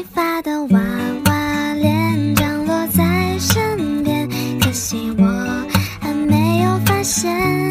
发的娃娃脸降落在身边，可惜我还没有发现。